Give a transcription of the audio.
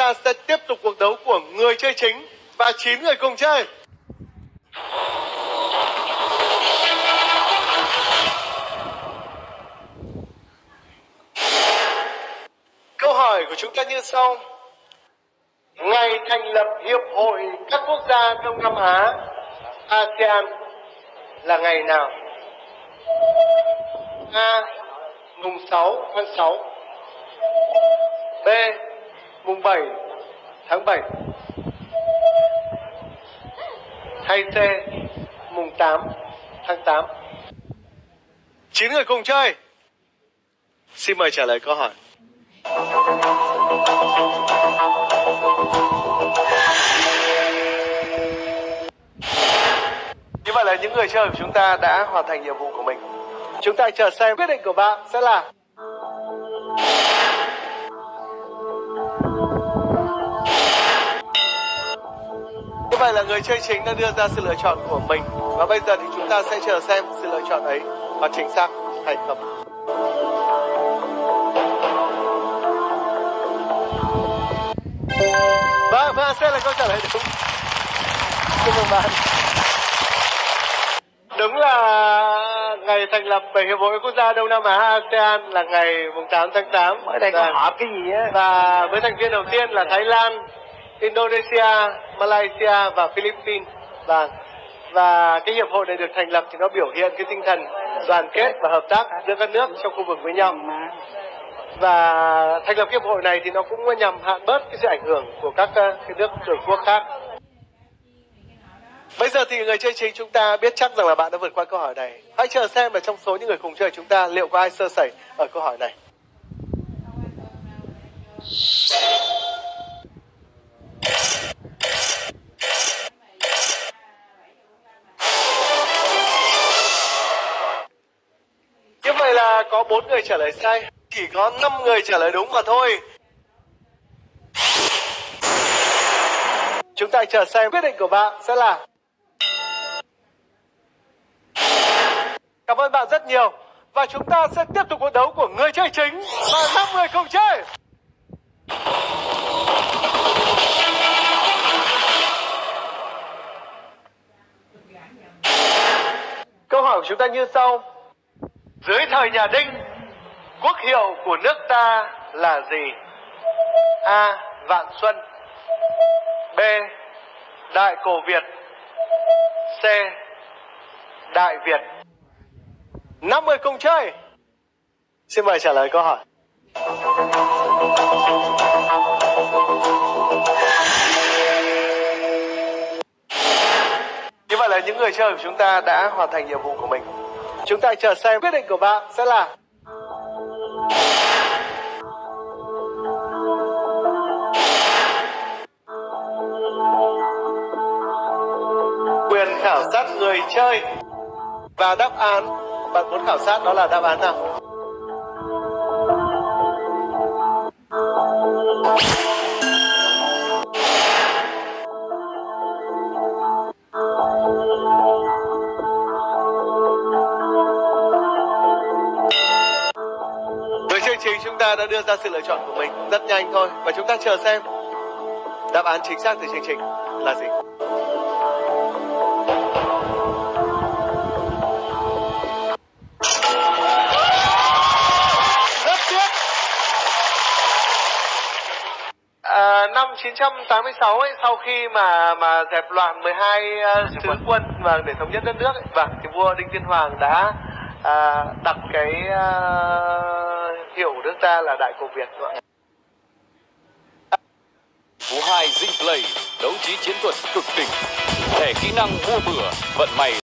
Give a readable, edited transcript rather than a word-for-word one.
ta sẽ tiếp tục cuộc đấu của người chơi chính và 9 người cùng chơi. Câu hỏi của chúng ta như sau. Ngày thành lập Hiệp hội các quốc gia Đông Nam Á ASEAN là ngày nào? A. Mùng 6 tháng 6. B. Mùng 7 tháng 7. Hay C. Mùng 8 tháng 8. 9 người cùng chơi. Xin mời trả lời câu hỏi. Như vậy là những người chơi của chúng ta đã hoàn thành nhiệm vụ của mình. Chúng ta chờ xem quyết định của bạn sẽ là như vậy là người chơi chính đã đưa ra sự lựa chọn của mình. Và bây giờ thì chúng ta sẽ chờ xem sự lựa chọn ấy có chính xác hay không. Vâng, sẽ là câu trả lời đúng. Chúc mừng bạn. Đúng là ngày thành lập bởi Hiệp hội Quốc gia Đông Nam Á ASEAN là ngày 8 tháng 8. Ở đây có họp cái gì á? Và với thành viên đầu tiên là Thái Lan, Indonesia, Malaysia và Philippines. Và cái hiệp hội này được thành lập thì nó biểu hiện cái tinh thần đoàn kết và hợp tác giữa các nước trong khu vực với nhau. Và thành lập hiệp hội này thì nó cũng nhằm hạn bớt cái sự ảnh hưởng của các cái nước cường quốc khác. Bây giờ thì người chơi chính chúng ta biết chắc rằng là bạn đã vượt qua câu hỏi này. Hãy chờ xem là trong số những người cùng chơi chúng ta liệu có ai sơ sẩy ở câu hỏi này. Như vậy là có 4 người trả lời sai, chỉ có 5 người trả lời đúng mà thôi. Chúng ta chờ xem quyết định của bạn sẽ là. Cảm ơn bạn rất nhiều. Và chúng ta sẽ tiếp tục cuộc đấu của người chơi chính và 5 người cùng chơi. Câu hỏi của chúng ta như sau. Dưới thời nhà Đinh, quốc hiệu của nước ta là gì? A. Vạn Xuân. B. Đại Cổ Việt. C. Đại Việt. 5 người cùng chơi. Xin mời trả lời câu hỏi. Như vậy là những người chơi của chúng ta đã hoàn thành nhiệm vụ của mình. Chúng ta chờ xem quyết định của bạn sẽ là. Quyền khảo sát người chơi. Và đáp án bạn muốn khảo sát đó là đáp án nào? Người chơi chính chúng ta đã đưa ra sự lựa chọn của mình rất nhanh thôi. Và chúng ta chờ xem đáp án chính xác từ chương trình là gì. Năm 986 ấy, sau khi mà dẹp loạn 12 sứ quân và để thống nhất đất nước ấy, và thì vua Đinh Tiên Hoàng đã đặt cái hiệu của nước ta là Đại Cổ Việt. Phú 2 Zing Play, đấu trí chiến thuật cực đỉnh, thẻ kỹ năng mua bừa, vận may.